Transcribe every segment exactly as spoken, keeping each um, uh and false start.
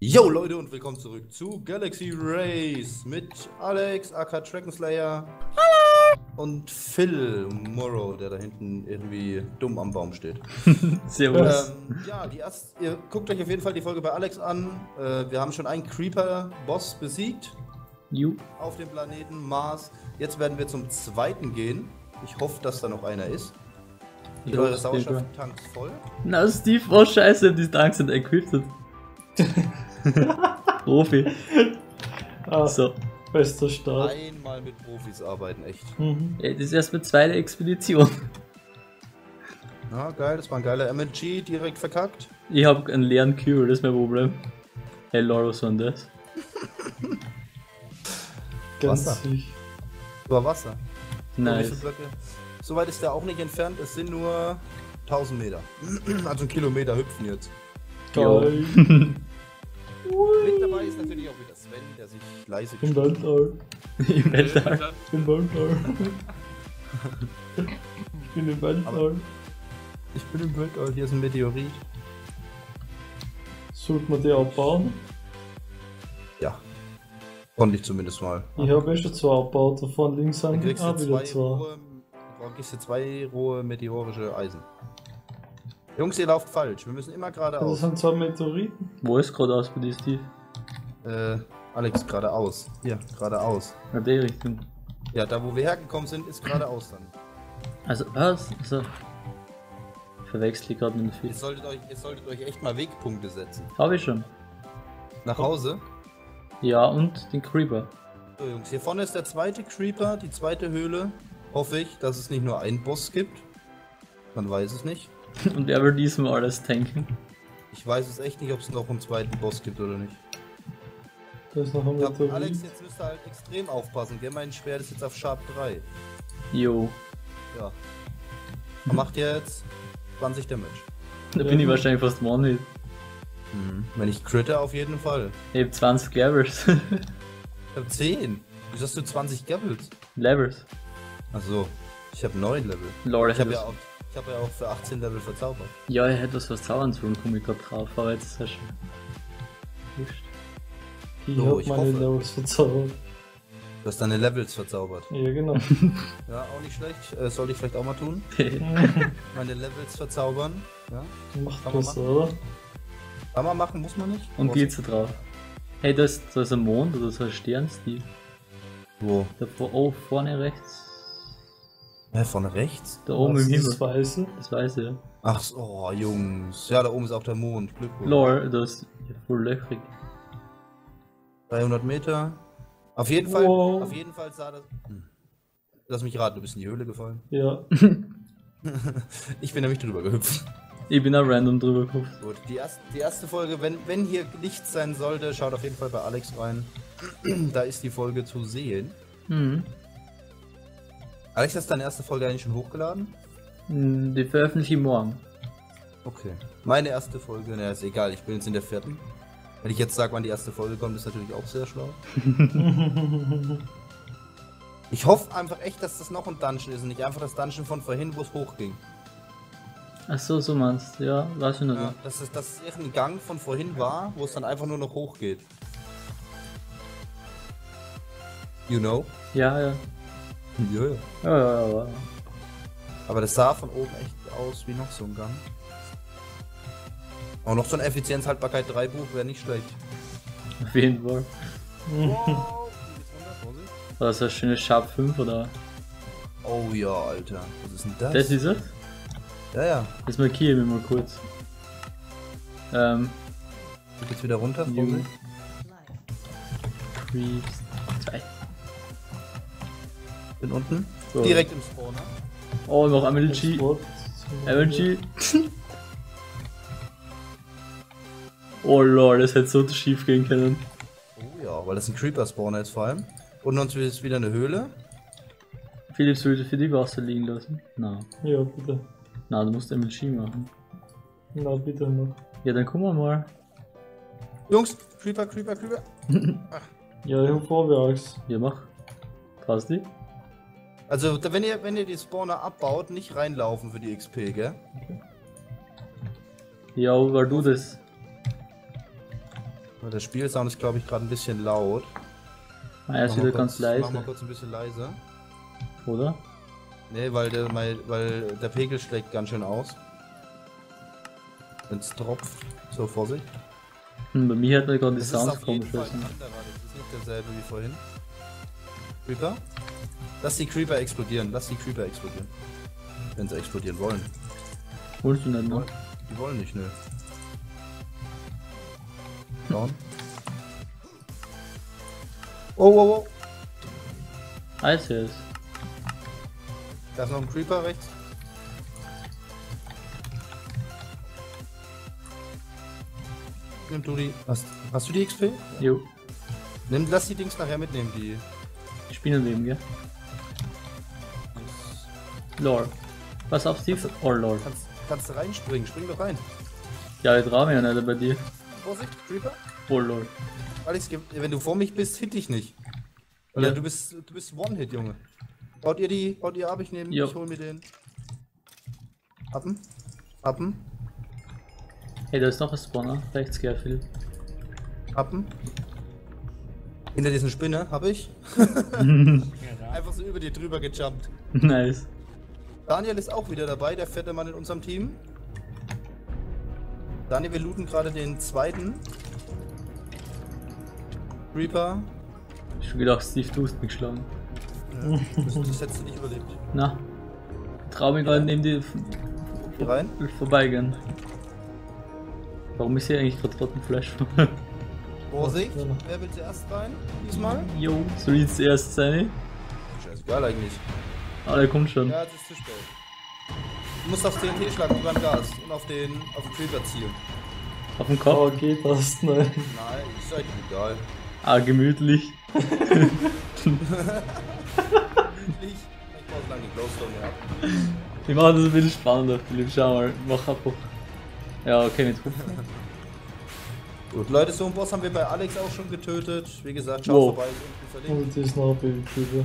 Yo Leute und willkommen zurück zu Galaxy Race mit Alex, aka Trackenslayer und Phil Morrow, der da hinten irgendwie dumm am Baum steht. Servus. Ähm, ja, die erst, ihr guckt euch auf jeden Fall die Folge bei Alex an. Äh, wir haben schon einen Creeper-Boss besiegt Ju. auf dem Planeten Mars. Jetzt werden wir zum zweiten gehen. Ich hoffe, dass da noch einer ist. Sind eure Sauerstofftanks voll? Na Steve, oh scheiße, die Tanks sind equipped. Profi. Ah, So. bester Start. Einmal mit Profis arbeiten, echt. Mhm. Ey, das ist erst mit zweiter Expedition. Ja, geil, das war ein geiler M L G, direkt verkackt. Ich hab einen leeren Cure, das ist mein Problem. Hey Laura, was war denn das? Ganz Wasser. sich. Über Wasser. So, wie viele Nice. Blöcke? So weit ist der auch nicht entfernt, es sind nur tausend Meter. Also ein Kilometer hüpfen jetzt. Geil. Mit dabei ist natürlich auch wieder Sven, der sich leise Im gestellt Weltall. Im Weltall. Im Weltall. Ich bin im Weltall. Ich bin im Weltall, hier ist ein Meteorit. Sollte man die abbauen? Ja. Konnte ich zumindest mal. Ich habe eh schon zwei abgebaut, davon links Dann an. kriegst Ah, du wieder zwei zwei. rohe, dann kriegst du zwei rohe meteorische Eisen. Jungs, ihr lauft falsch, wir müssen immer Das geradeaus. sind zwei Meteoriten. Wo ist gerade aus bei dir, Steve? Äh, Alex, geradeaus. Hier, geradeaus. Na, die Richtung. Ja, da wo wir hergekommen sind, ist geradeaus dann. Also, was? Also. Ich verwechsel gerade mit dem Ihr Film. solltet euch, ihr solltet euch echt mal Wegpunkte setzen. Hab ich schon. Nach Hause. Ja, und den Creeper. So Jungs, hier vorne ist der zweite Creeper, die zweite Höhle. Hoffe ich, dass es nicht nur einen Boss gibt. Man weiß es nicht. Und wer will diesmal alles tanken? Ich weiß es echt nicht, ob es noch einen zweiten Boss gibt oder nicht. Da ist noch ein Ja, Meteorit. Alex, jetzt müsst ihr halt extrem aufpassen, gell? Mein Schwert ist jetzt auf Sharp drei. Jo. Ja. Man macht jetzt zwanzig Damage. Da bin ich wahrscheinlich fast One-Hit. Mhm. Wenn ich critte, auf jeden Fall. Ich hab zwanzig Levels. Ich hab zehn. Wieso hast du zwanzig Levels? Levels. Achso, ich habe neun Level. Lord, Ich habe ja, auch- ich hab ja auch für achtzehn Level verzaubert. Ja, er hätte was verzaubern sollen, komm ich grad drauf, aber jetzt ist er schon. Wurscht. Ich So, hab ich meine hoffe. Levels verzaubert. Du hast deine Levels verzaubert. Ja, genau. Ja, auch nicht schlecht. Äh, sollte ich vielleicht auch mal tun. Meine Levels verzaubern. Ja. Macht Kann man besser, oder? Kann man machen, muss man nicht. Und Muss- geht's da drauf? Hey, da ist, da ist ein Mond oder so ein Stern, Steve. Wo? Da vor, oh, vorne rechts. Hä, vorne rechts? Da oben Was im ist Himmel. das Weiße? Das weiß ich ja. Ach so, oh, Jungs. Ja, da oben ist auch der Mond. Glückwunsch. Lore, das ist ja, voll löchrig. dreihundert Meter. Auf jeden Fall, Wow. auf jeden Fall sah das... Hm. Lass mich raten, du bist in die Höhle gefallen. Ja. Ich bin nämlich drüber gehüpft. Ich bin da random drüber gehupft. Gut, die erste, die erste Folge, wenn, wenn hier nichts sein sollte, schaut auf jeden Fall bei Alex rein. Da ist die Folge zu sehen. Mhm. Alex, hast du deine erste Folge eigentlich schon hochgeladen? Hm, die veröffentliche ich morgen. Okay. Meine erste Folge, naja, ist egal, ich bin jetzt in der vierten. Wenn ich jetzt sage, wann die erste Folge kommt, ist natürlich auch sehr schlau. Ich hoffe einfach echt, dass das noch ein Dungeon ist und nicht einfach das Dungeon von vorhin, wo es hochging. Ach so, so meinst du. Ja, weiß ich noch. Ja, dass es, dass es irgendein Gang von vorhin war, wo es dann einfach nur noch hochgeht. You know? Ja, ja. Ja, ja. Ja, ja, ja. Aber das sah von oben echt aus wie noch so ein Gang. Auch noch so ein Effizienzhaltbarkeit drei Buch wäre nicht schlecht. Auf jeden Fall. Wow. Geht's runter, Vorsicht. War das ein schönes Sharp fünf oder? Oh ja, Alter. Was ist denn das? Das ist es? Ja, ja. Das markiere ich mir mal kurz. Ähm, Geht jetzt wieder runter, Ju. Vorsicht. Creeps. zwei. Bin unten. So. Direkt im Spawner. Oh, noch M L G. Sport. M L G. Oh lord, das hätte so schief gehen können. Oh ja, weil das ein Creeper-Spawner ist vor allem. Und uns ist wieder eine Höhle. Philips würde für die Wasser liegen lassen. Na, Ja, bitte. na, du musst M L G machen. Na, bitte noch. Ja, dann gucken wir mal. Jungs, Creeper, Creeper, Creeper. Ja, ich hab vorwärts. Hier, mach. Passt die? Also, da- wenn ihr, wenn ihr die Spawner abbaut, nicht reinlaufen für die X P, gell? Ja, weil du das. Der Spielsound ist, glaube ich, gerade ein bisschen laut. Ah, er ist Mach mal wieder ganz kurz- Mach mal leise, kurz ein bisschen leiser. oder? Nee, weil der, weil, weil der Pegel schlägt ganz schön aus. Wenn's tropft. So, Vorsicht. Hm, bei mir hat er gerade die Das ist Sounds auf jeden komisch. Fall Also. ein anderer, das ist nicht derselbe wie vorhin. Creeper? Lass die Creeper explodieren, lass die Creeper explodieren. Wenn sie explodieren wollen. Holst du nicht, ne? Die wollen nicht, nö. Down. Oh, oh, oh. Eis ist. Da ist noch ein Creeper rechts. Nimm du die. Hast, hast du die X P? Jo. Nimm, lass die Dings nachher mitnehmen, die. Die Spinnenleben, gell? Lore. Pass auf, Steve. Oh, Lore. Kannst, kannst du reinspringen, spring doch rein. Ja, ich trau mich ja nicht bei dir. Vorsicht, Creeper. Oh, Lore. Alex, ge- wenn du vor mich bist, hit dich nicht. Oder Ja. du bist du bist One-Hit, Junge. Baut ihr die, baut ihr ab, ich nehme, Jo. ich hol mir den. Appen. Appen. Hey, da ist noch ein Spawner. Rechts, gell, Philipp. Appen. Hinter diesen Spinne, hab ich. Einfach so über dir drüber gejumpt. Nice. Daniel ist auch wieder dabei, der fette Mann in unserem Team. Daniel, wir looten gerade den zweiten. Reaper. Ich hab schon gedacht, Steve, du hast mich geschlagen. Ja, das, das hättest du nicht überlebt. Na. Trau mich gerade neben dir Hier rein. vorbeigehen. Warum ist hier eigentlich gerade roten Flash? Vorsicht, wer will zuerst rein? Diesmal? Jo, soll ich jetzt erst sein? Scheißegal eigentlich. Ah, der kommt schon. Ja, es ist zu spät. Du musst aufs T N T schlagen wie beim Gas und auf den, auf den Creeper zielen. Auf dem Oh, Kopf. geht das? Nein. Nein, ist eigentlich egal. Ah, gemütlich. Ich, ich brauche lange Glowstone gehabt. Wir machen das ein bisschen spannender, Philipp. Schau mal, mach einfach. Ja, okay, mit Hupfen. Gut, Leute, so einen Boss haben wir bei Alex auch schon getötet. Wie gesagt, schaut Wow. vorbei, ist unten verlinkt. Und das ist noch ein Baby Creeper.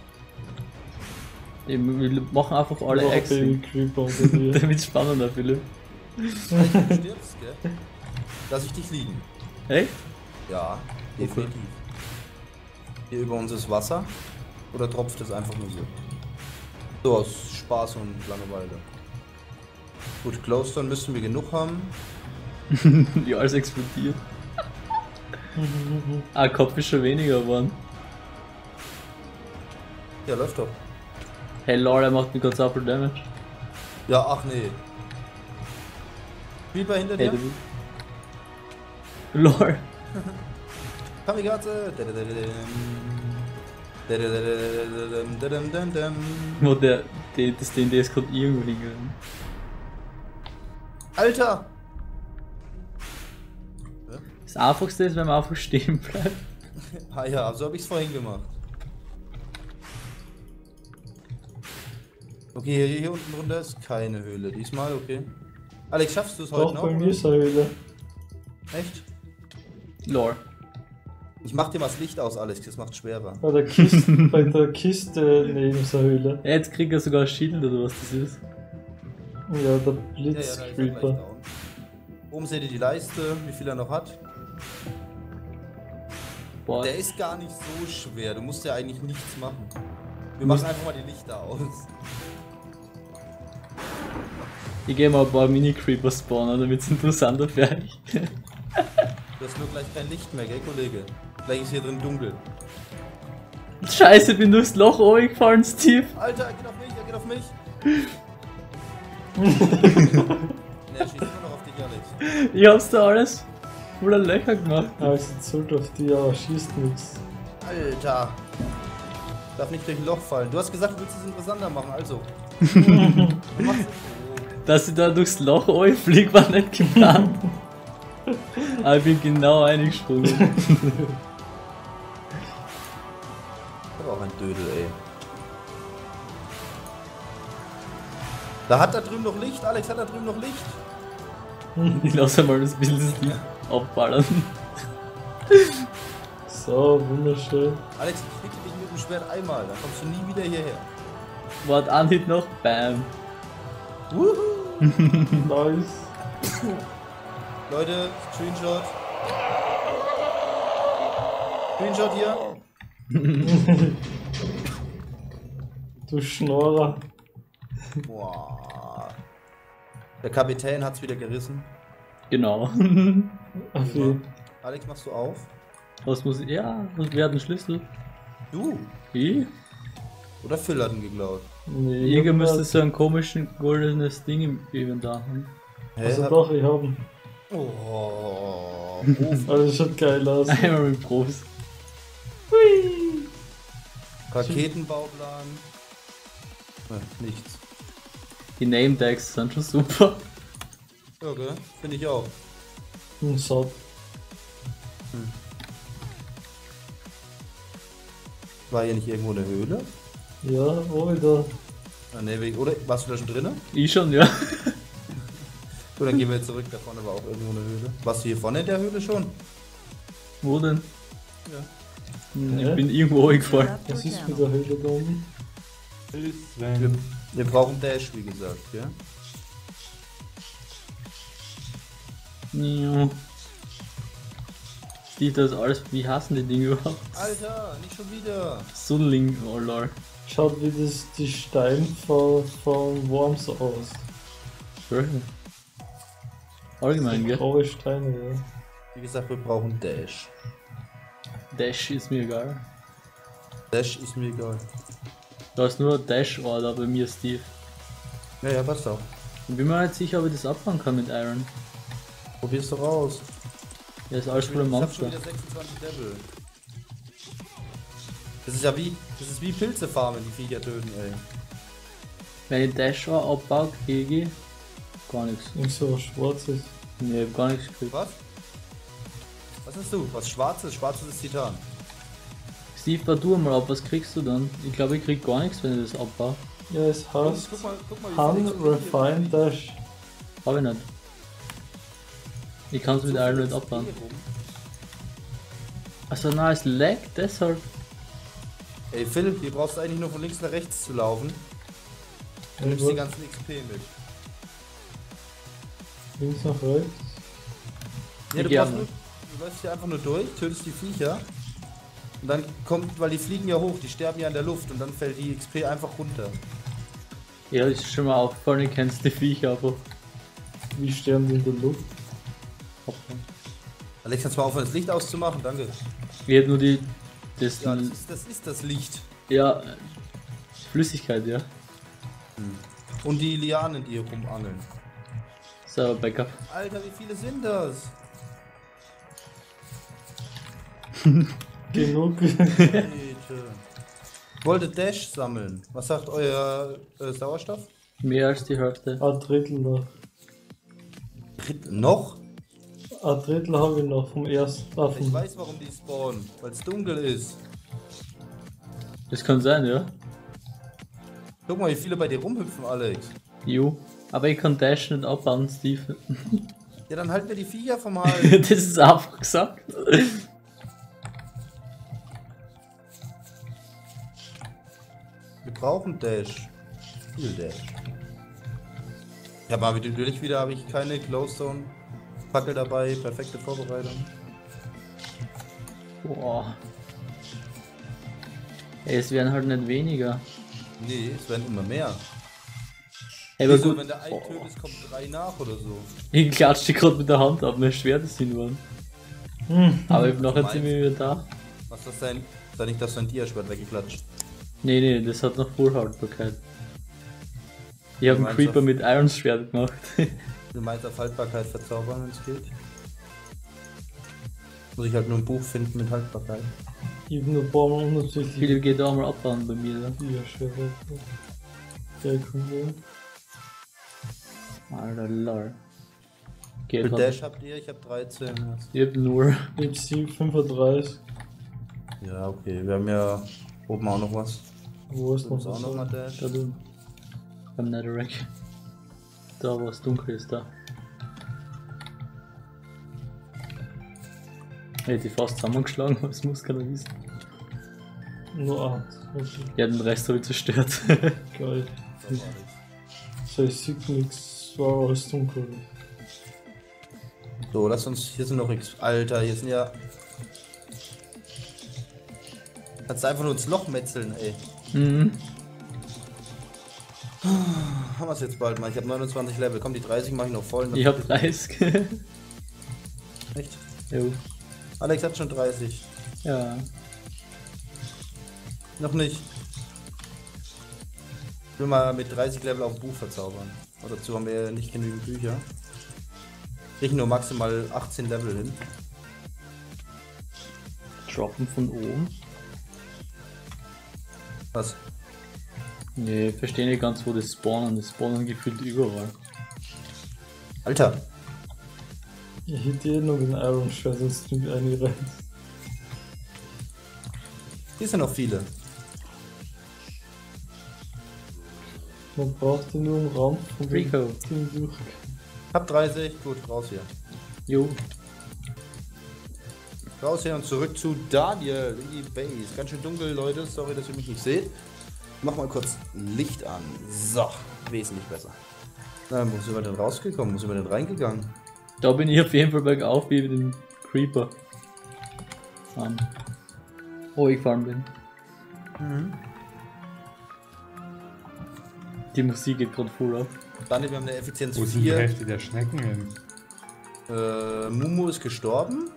Eben, wir machen einfach alle Noch ein Echsen. Baby Creeper unter dir. Damit spannender, Philipp. Wenn du stirbst, gell? Lass ich dich liegen. Echt? Ja, definitiv. Hier über uns ist Wasser. Oder tropft es einfach nur so? So, aus Spaß und Langeweile. Gut, Glowstone müssen wir genug haben. Ja, alles explodiert. Ah, Kopf ist schon weniger geworden. Ja, läuft doch. Hey Lord, er macht mir gerade so viel Damage. Ja, ach nee. Creeper hinter Hey, dir. du. Lord. Kamikaze. Wo der, der das D N D ist gerade irgendwo hingegangen. Alter! Das Einfachste ist, wenn man einfach stehen bleibt. Ah ja, so habe ich es vorhin gemacht. Okay, hier, hier unten drunter ist keine Höhle. Diesmal, okay. Alex, schaffst du es heute Doch, noch? bei mir oder? ist eine Höhle. Echt? Lore. Ich mach dir mal das Licht aus, Alex, das macht schwerer. Bei der Kiste, bei der Kiste neben der Höhle. Ja, jetzt kriegt er sogar ein Schild oder was das ist. Ja, der Ja, ja, da ist er gleich Blitzcreeper. down. Oben seht ihr die Leiste, wie viel er noch hat. Boah, Der ist gar nicht so schwer, du musst ja eigentlich nichts machen. Wir machen einfach mal die Lichter aus. ich gehe mal ein paar Mini-Creeper spawnen, damit es interessanter wird. Du hast nur gleich kein Licht mehr, gell, Kollege? Gleich ist hier drin dunkel. Scheiße, bin durchs Loch gefallen, Steve. Alter, er geht auf mich, er geht auf mich. Ne, er schießt immer noch auf dich, Alex. Ich hab's da alles voller Löcher gemacht. Also zurück auf die, aber schießt nichts. Alter. Darf nicht durch ein Loch fallen. Du hast gesagt, du willst es interessanter machen, also. Du machst es. Dass ich da durchs Loch fliege, war nicht geplant. Aber ich bin genau eingesprungen. Aber auch ein Dödel, ey. Da hat da drüben noch Licht, Alex hat da drüben noch Licht. Ich lasse mal das Bild des Licht aufballern. So, wunderschön. Alex, ich ficke dich mit dem Schwert einmal, dann kommst du nie wieder hierher. Wart an, hit noch, bam. Wuhu. Nice. Leute, Screenshot. Screenshot hier. Du Schnorrer. Boah. Der Kapitän hat's wieder gerissen. Genau. Okay. Alex, machst du auf? Was muss ich. Ja, und wer hat einen Schlüssel? Du. Ich? Oder Phil hat ihn geklaut. Nee, Jäger ich hab müsste grad- so ein komischen goldenes Ding im Inventar haben. Hä? Also Hab- doch, ich hab ihn. Oh. Aber das schaut geil aus. Einmal mit Profis. Raketenbauplan. Ne, nichts. Die Name Tags sind schon super. Ja, gell? Finde ich auch. Ein Satt. War hier nicht irgendwo eine Höhle? Ja, oh, da. Ah, ne, wegen- oder warst du da schon drinnen? Ich schon, ja. Gut, dann gehen wir jetzt zurück. Da vorne war auch irgendwo eine Höhle. Warst du hier vorne in der Höhle schon? Wo denn? Ja. Hm, Hä? Ich bin irgendwo gefallen. Was ist mit der Höhle da unten? Wir, wir brauchen Dash, wie gesagt, gell? Ja. Steve, das ist alles. Wie hassen die Dinge überhaupt? Alter, nicht schon wieder. Sunling, oh lol. Schaut wie das die Steine von, von Worms aus. Schön. Allgemein, gell? Graue Steine, ja. Wie gesagt, wir brauchen Dash. Dash ist mir egal. Dash ist mir egal. Da ist nur Dash-Order bei mir, Steve. Ja, ja, passt auch. Ich bin mir nicht sicher, ob ich das abbauen kann mit Iron. Probier's doch aus. Ja, ist alles voller Ich hab schon Monster. wieder sechsundzwanzig Level. Das ist ja wie, das ist wie Pilze farmen, die Viecher töten, ey. Wenn ich Dash-Ore abbaue, kriege ich gar nichts. Irgend so was Schwarzes. Nee, ich hab gar nichts gekriegt. Was? Was hast du? Was Schwarzes? Schwarzes ist Titan. Steve, bau du mal ab, was kriegst du dann? Ich glaube, ich krieg gar nichts, wenn ich das abbaue. Ja, es heißt Guck mal, guck mal, wie Han viel X P hier Refine Dash. Hab ich nicht. Ich kann es mit so Iron viel nicht X P abbauen. rum. Also na, es lag, deshalb. Ey Phil, hier brauchst du eigentlich nur von links nach rechts zu laufen. Du Ja, nimmst die gut. ganzen X P mit. Links nach rechts. Ja, du, Gerne. brauchst nur, du läufst hier einfach nur durch, tötest die Viecher. Und dann kommt, weil die fliegen ja hoch, die sterben ja in der Luft und dann fällt die X P einfach runter. Ja, ist schon mal aufgefallen, ich kennst die Viecher einfach. Wie sterben die in der Luft? abbauen. Alex, kannst du mal aufhören, das Licht auszumachen? Danke. Ich hab nur die. Das, Ja, das ist das, ist das Licht. ja, Flüssigkeit, ja. Und die Lianen, die hier rumangeln. So, Backup. Alter, wie viele sind das? Genug. Bitte. Ich wollte Dash sammeln. Was sagt euer äh, Sauerstoff? Mehr als die Hälfte. Ein Drittel noch. Noch? Ein Drittel habe ich noch vom ersten. Ah, Ich vom weiß, warum die spawnen. Weil es dunkel ist. Das kann sein, ja. Guck mal, wie viele bei dir rumhüpfen, Alex. Jo. Aber ich kann Dash nicht abbauen, Steve. Ja, dann halten wir die Viecher vom Hals. Das ist einfach gesagt. Wir brauchen Dash. Viel Dash. Ja, aber natürlich wieder habe ich keine Glowstone Fackel dabei. Perfekte Vorbereitung. Boah. Ey, es werden halt nicht weniger. Nee, es werden immer mehr. Ey, aber Wieso, gut. wenn der ein tötet, kommt drei nach oder so. Ich klatsche gerade mit der Hand ab, mein Schwert ist hinwollen. Hm. Aber ich bin nachher meinst- ziemlich wieder da. Was ist das denn? Sei nicht, dass dein Dia-Schwert weggeklatscht. Nee, nee, das hat noch Vollhaltbarkeit. Ich habe einen meinst Creeper du? mit Irons Schwert gemacht. Du meinst auf Haltbarkeit verzaubern, wenn es geht? Muss ich halt nur ein Buch finden mit Haltbarkeit. Ich habe nur ein paar Mal unabsichtlich Philipp geht auch mal abbauen bei mir. Da. die schwer. Der kommt ja. Alter, lol. Geht Wie viel halt. Dash habt ihr? Ich hab dreizehn. Ich hab nur. Ich hab sie fünfunddreißig. Ja, okay. Wir haben ja oben auch noch was. Wo ist Du noch hast auch was? noch mal Dash. Da drüben. Beim Netherrack. Da, wo es dunkel ist, da. Ich hätte die fast zusammengeschlagen, aber es muss keiner wissen. Nur acht. Okay, Ja, den Rest habe ich zerstört. geil. Das war alles. So, ich sehe nichts. War alles dunkel. So, lass uns. Hier sind noch X. Alter, hier sind ja. Kannst du einfach nur ins Loch metzeln, ey. Mhm. Haben wir es jetzt bald mal. Ich habe neunundzwanzig Level. Komm, die dreißig mache ich noch voll. Ich hab dreißig. Echt? Jo. Alex hat schon dreißig. Ja. Noch nicht. Ich will mal mit dreißig Level auf ein Buch verzaubern. Aber dazu haben wir nicht genügend Bücher. Ich nur maximal achtzehn Level hin. Droppen von oben? Was? Nee, verstehe nicht ganz, wo das spawnen. Das spawnen gefühlt überall. Alter! Ich hätte eh noch den Iron Shard, sonst nimmt eine rein. Hier sind noch viele. Man braucht den nur im Raum von dem Rico. Ding durch. Hab dreißig, gut, raus hier. Jo. Raus hier und zurück zu Daniel in die Base. Ganz schön dunkel, Leute. Sorry, dass ihr mich nicht seht. Mach mal kurz Licht an. So, wesentlich besser. Na, wo sind wir denn rausgekommen? Wo sind wir denn reingegangen? Da bin ich auf jeden Fall bergauf wie mit dem Creeper. Um, wo ich gefahren bin. Mhm. Die Musik geht gerade voll ab. Daniel, wir haben eine Effizienz Wo sind die vier. Hälfte der Schnecken hin? Äh, Mumu ist gestorben.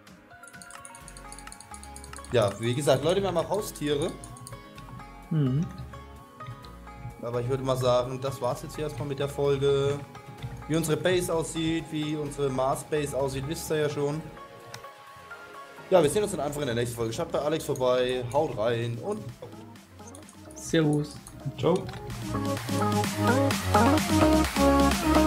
Ja, wie gesagt, Leute, wir haben auch Haustiere. Mhm. Aber ich würde mal sagen, das war's jetzt hier erstmal mit der Folge. Wie unsere Base aussieht, wie unsere Mars Base aussieht, wisst ihr ja schon. Ja, wir sehen uns dann einfach in der nächsten Folge. Schaut bei Alex vorbei, haut rein und Servus. Ciao.